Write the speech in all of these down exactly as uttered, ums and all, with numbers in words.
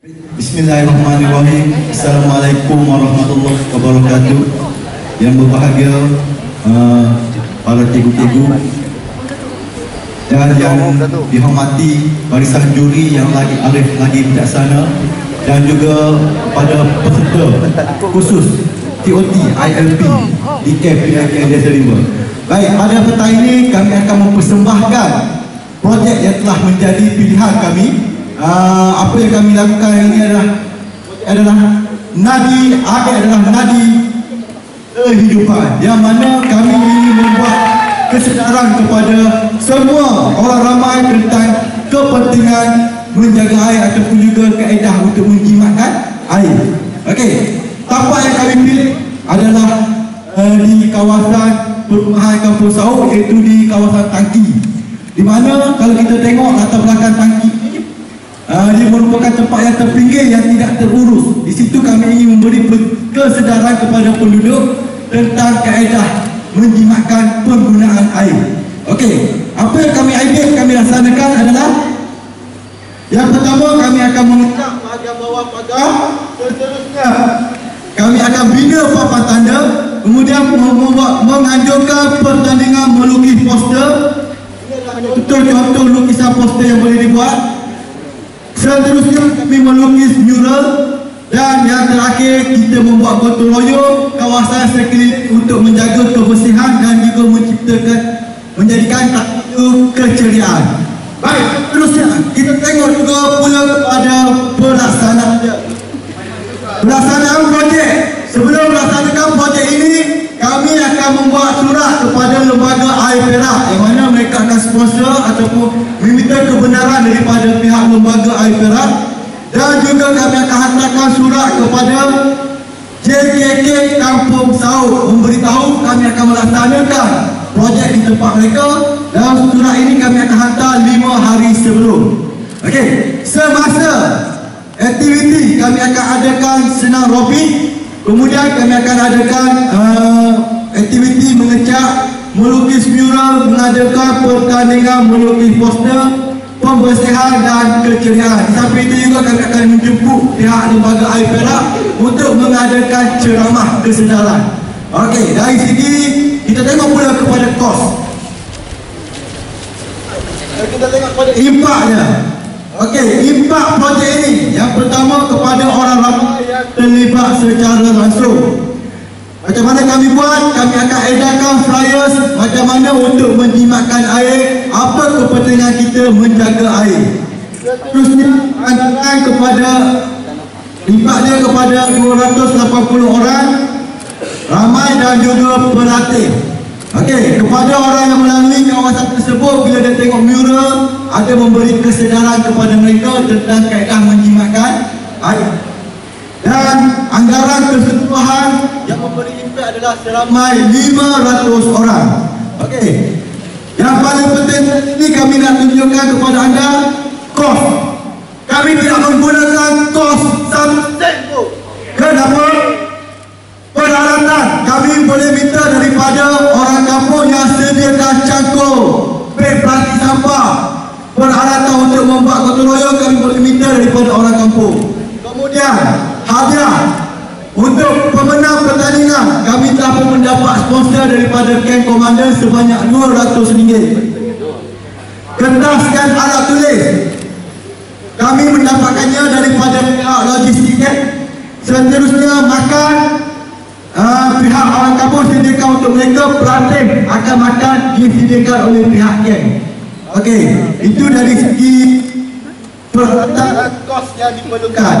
Bismillahirrahmanirrahim. Assalamualaikum warahmatullahi wabarakatuh. Yang berbahagia uh, para cikgu-cikgu dan yang dihormati barisan juri yang lagi arif lagi bijaksana, dan juga pada peserta khusus T O T I L P di Kem P L K N Desa Rimba. Baik, pada petang ini kami akan mempersembahkan projek yang telah menjadi pilihan kami. Uh, apa yang kami lakukan ini adalah adalah nadi A I R adalah nadi kehidupan, yang mana kami ingin membuat kesedaran kepada semua orang ramai tentang kepentingan menjaga air ataupun juga kaedah untuk menjimatkan air. Okey, tempat yang kami pilih adalah uh, di kawasan perumahan Kampung Sauk, iaitu di kawasan tangki, di mana kalau kita tengok latar belakang tangki, Uh, dia merupakan tempat yang terpinggir yang tidak terurus. Di situ kami ingin memberi kesedaran kepada penduduk tentang kaedah menjimatkan penggunaan air. Okey, apa yang kami idea kami laksanakan adalah, yang pertama kami akan mengecap bahagian bawah pagar, seterusnya kami akan bina papan tanda, kemudian membuat menganjurkan pertandingan melukis poster. Contoh-contoh lukisan poster yang boleh dibuat. Seterusnya kami melukis mural, dan yang terakhir kita membuat gotong royong kawasan sekeliling untuk menjaga kebersihan dan juga menciptakan menjadikan takut keceriaan. Baik, seterusnya kita tengok juga pula kepada pelaksanaan pelaksanaan projek. Sebelum melaksanakan projek ini, kami akan membuat surat kepada lembaga Air Perak, yang mana mereka akan sponsor ataupun meminta kebenaran daripada pihak lembaga Air Perak, dan juga kami akan hantarkan surat kepada J K K Kampung Sauk memberitahu kami akan melaksanakan projek di tempat mereka, dan surat ini kami akan hantar lima hari sebelum. Okey, semasa aktiviti kami akan adakan senam robik. Kemudian kami akan adakan uh, aktiviti mengecat, melukis mural, mengadakan pertandingan melukis poster, pembersihan dan keceriaan. Di samping itu juga kami akan menjemput pihak lembaga Air Perak untuk mengadakan ceramah kesedaran. Okey, dari segi kita tengok pula kepada kos. Kita tengok pada impaknya. Okey, impak projek ini yang pertama kepada orang ramai yang terlibat secara langsung. Macam mana kami buat? Kami akan edarkan flyers macam mana untuk menjimatkan air, apa kepentingan kita menjaga air. Terusnya anggaran kepada impaknya kepada dua ratus lapan puluh orang ramai dan juga pelatih. Okey, kepada orang yang melalui kawasan tersebut, bila dia tengok mural, ada memberi kesedaran kepada mereka tentang kaedah menjimatkan air. Dan anggaran keseluruhan yang memberi impak adalah seramai lima ratus orang. Okey, yang paling penting ini kami nak tunjukkan kepada anda kos. Kami tidak menggunakan kos sama sen pun. Kenapa? Peralatan kami boleh minta daripada orang kampung yang sediakan cangkul, beg plastik sampah. Peralatan untuk membuat gotong royong kami boleh minta daripada orang kampung. Kemudian hadiah untuk pemenang pertandingan, kami telah pun mendapat sponsor daripada Kem Komandan sebanyak dua ratus ringgit. Kertas dan alat tulis kami mendapatkannya daripada pihak logistik. Seterusnya makan, Uh, pihak orang kampung sediakan untuk mereka, pelatih akan makan disediakan oleh pihak Kem. Okey, itu dari segi peralatan kos yang diperlukan.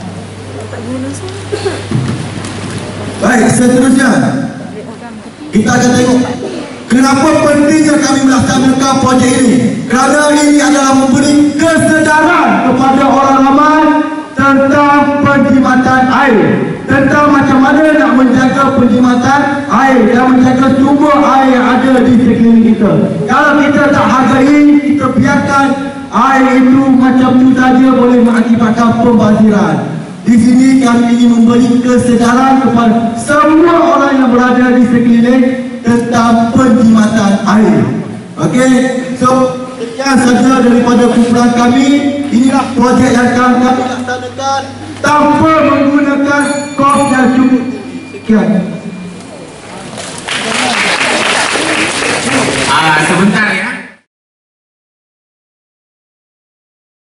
Baik, seterusnya kita akan tengok kenapa pentingnya kami melaksanakan projek ini. Kerana ini adalah memberi kesedaran kepada orang ramai tentang penjimatan air, tentang macam mana nak menjaga penjimatan air dan menjaga sumber air yang ada di sekeliling kita. Kalau kita tak hargai, kita biarkan air itu macam itu saja, boleh mengakibatkan pembaziran. Di sini kami ingin memberi kesedaran kepada semua orang yang berada di sekeliling tentang penjimatan air. Okey, so Sekian saja daripada kumpulan kami. Inilah projek yang kami laksanakan tanpa menggunakan kos yang cukup. Sekian. Ah, sebentar.